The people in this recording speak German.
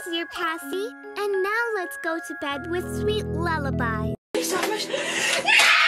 Here's your passy. And now let's go to bed with sweet lullabies. Ich sag euch,